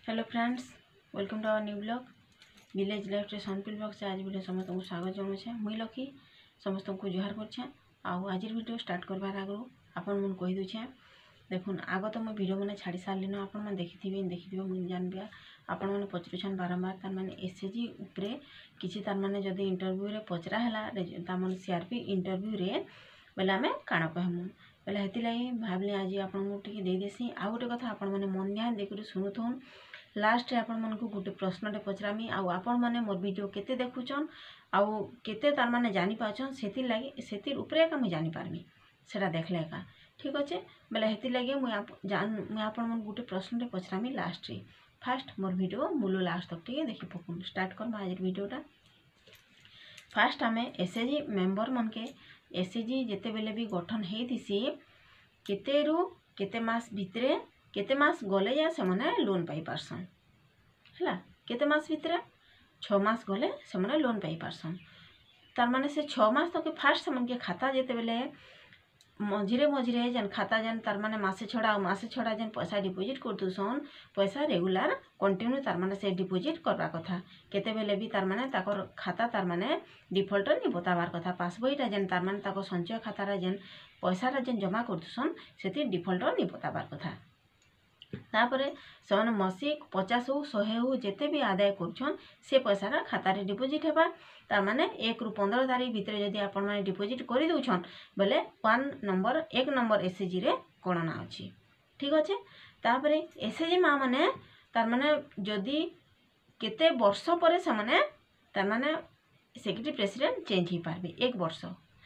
Hello friends, welcome to our new blog village life रे Sonpur blog से आज video समस्त को स्वागत जनाऊे। मुई लकी समस्त को जुहार करछे। आज वीडियो स्टार्ट करबार आगु आपन मन कहि दूछे देखुन आग तो मैं वीडियो मैंने छाड़ी सारे न आपन देखिथे मुझे जानबे आपण मैंने पचरुछन बारंबार तार माने एसएचजी उपरे किछि तार माने जदी इंटरव्यू रे पचरा हला तार माने सीआरपी इंटरव्यू रे बेले आमे काना कहमु बेले हेति लागि भाबली आज आपन को टिके दे देसी। आ गोटे कथा आपण माने मन ध्यान देकरी सुनुथुन। लास्ट रे आपण मन को गोटे प्रश्नटे पचरामी आपण माने मोर वीडियो केते देखुचन आउ केते तार माने जानि पाचन सेति लागि सेति उपरे का मैं जानि पारमी सेटा देखले का ठीक अच्छे। बेले हेति लागि मुई आपण मन गोटे प्रश्नटे पचरामी लास्ट रे। फास्ट मोर वीडियो मूल लास्ट तक टिके देखि पकुन स्टार्ट करबा आज वीडियोटा। फास्ट आमे एसएचजी मेंबर मन के एसएचजी जेते बेले भी गठन हेतिसी केते रु केते मास भितरे केते मास गले या से माने लोन पाई पारसन हला केते मास भितरे 6 मास गले से माने लोन पाई पारसन। तार माने से 6 मास तक फास्ट से मन के खाता जेते बेले मझिरे जन खाता जन तार माने मासे छड़ा जन पैसा डिपोजिट कर दुसन पैसा रेगुलर कंटिन्यू तार माने से डिपोजिट करबा कथा केते बेले भी तार माने ताकर खाता तार माने डिफॉल्ट नि बताबार कथा पासबुकटा जन तार माने ताको संचय खाता जन पैसा जन जमा कर दुसन सेति डिफॉल्ट नि बताबार कथा। तापरे से मसिक 50 हो 100 हो जेते भी आदाय करछन से पैसा खाता रे डिपोजिट हेबा तार माने 1 रु 15 तारीख भितर जदि आपण माने डिपोजिट करि दउछन बेले 1 नंबर एसएचजी रे गणना अछि ठीक अच्छे। तापरे एसएचजी मा माने तार माने जदि केते वर्ष परे से माने तार माने सेक्रेटरी प्रेसिडेंट चेंज ही पारबे एक वर्ष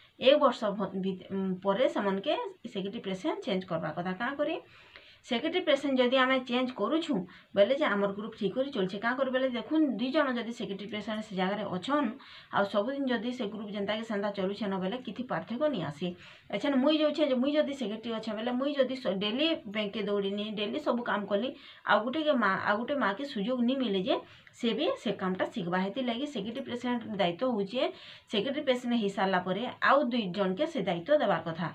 परे से मन के सेक्रेटरी प्रेसिडेंट चेंज करबा कथा का करी सेक्रेटरी प्रेसिडेंट जदि आमे चेंज करूछु बेले जे हमर ग्रुप ठीक करी चलछे का कर बेले देखुन दुई जन जदि सेक्रेटरी प्रेसिडेंट से जगह रे अछन आ सब दिन जदि से ग्रुप जनता के संदा चलुछे न बेले किथि पार्थक्य नि आसी एछन मुई जोछे जे मुई जदि सेक्रेटरी अच्छे बेले मुई जदि डेली बैंक के दौड़ीनी डेली सब काम कली आ गुटे माँ के सुजोग नि मिले जे से भी से कामटा शिखबा हेति लगी सेक्रेटरी प्रेसिडेंट दायित्व होचे सेक्रेटरी प्रेसिडेंट हिसाब ला परे आउ दुई जन के से दायित्व देबार कथा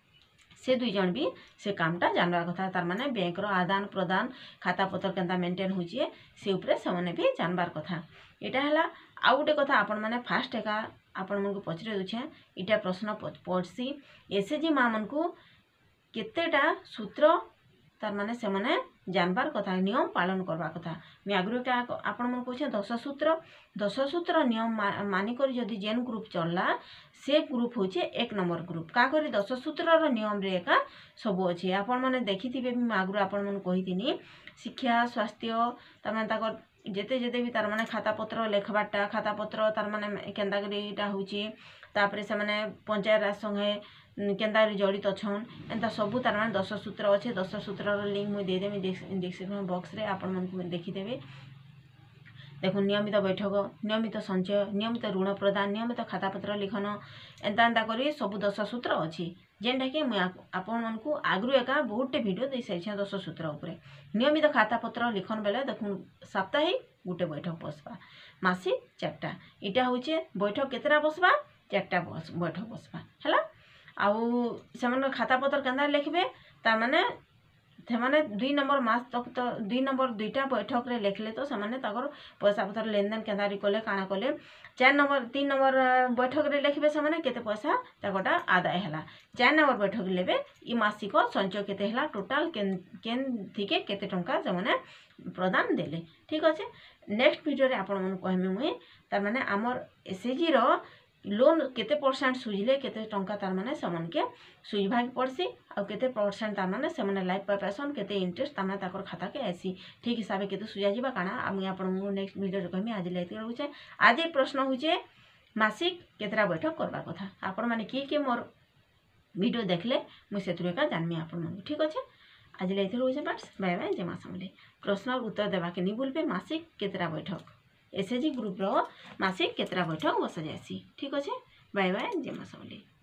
से दुई जन भी से कामटा जानबार कथा तार माने बैंक रो आदान प्रदान खाता पत्र केनता मेंटेन होचे से उपरे से माने भी जानबार कथा। एटा हला आ गुटे कथा आपण माने फास्ट एका आपण मन को पचरे दुछे इटा प्रश्न पड़सी एसएचजी मा मन को केतेटा सूत्र तार माने से माने जानबार कथा नियम पालन करबा कथा। मैं आगु आपण मन कहछे 10 सूत्र नियम मानि कर जदि जेन ग्रुप चलला से ग्रुप होचे 1 नंबर ग्रुप का करी 10 सूत्र रो नियम रे का सब अछि आपण माने देखिथिबे मैं आगु आपण मन कहिथिनी शिक्षा स्वास्थ्य तार माने ताकर जेते भी तार माने खाता पत्र लेखबाटा खाता पत्र तार माने केंदा करीटा होची तापरे से माने पंचायत राज संगे केंदा जड़ित अछन एंता सबू तार माने 10 सूत्र अच्छे 10 सूत्र रो लिंक मुई दे देमी डिस्क्रिप्शन बॉक्स रे आपण मन को देखिदेबे। देखो नियमित बैठक नियमित संचय नियमित ऋण प्रदान नियमित खाता पत्र लिखन एंता करी सबू 10 सूत्र अच्छी जेनटा कि मुई आपण मन को आगु एका बहुतटे वीडियो दे साइछे 10 सूत्र उपरे नियमित खाता पत्र लिखन बेले देखुन साप्ताहिक गुटे बैठक बसबा मासिक 4टा इटा होचे बैठक केतरा बसबा 4टा बैठक बसबा हैला आउ से खाता पत्र केंदा लिखबे तार माने से 2 नंबर मास तक तो 2 नंबर 2टा बैठक रे लिखले तो से पैसा पत्र लेन देन केंदा कले काना कले 3 नंबर बैठक रे लिखबे से केते पैसा ताकोटा आदाय हला 4 नंबर बैठक लेबे ई मासिक संचय केते हला टोटल केन थिके केते टंका से प्रदान देले ठीक अच्छे। नेक्स्ट वीडियो रे आपण मन कहमे मुई तार माने हमर एसएचजी रो लोन केते परसेंट सुझले केते टंका तार माने समन के सुझबा पड़सी आ केते परसेंट तार माने से माने लाइफ पैसन केते इंटरेस्ट तार माने ताकर खाता के आसी ठीक हिसाब केते सुझा जीबा काना आ मुई आपण नेक्स्ट वीडियो रे कहमी आज लेते रहउचे। आज ए प्रश्न होचे मासिक केतरा बैठक करबा कथा आपण माने की मोर वीडियो देखले मुई सेतुरे का जानमी आपण मन ठीक अच्छे। आज लेते रहउचे बस बाय बाय जय मां समले प्रश्न उत्तर देबा के नि भूलबे मासिक केतरा बैठक एसएचजी ग्रुप रो मासिक केतरा बैठक बस जासी ठीक अच्छे। बाय बाय जय मां समले।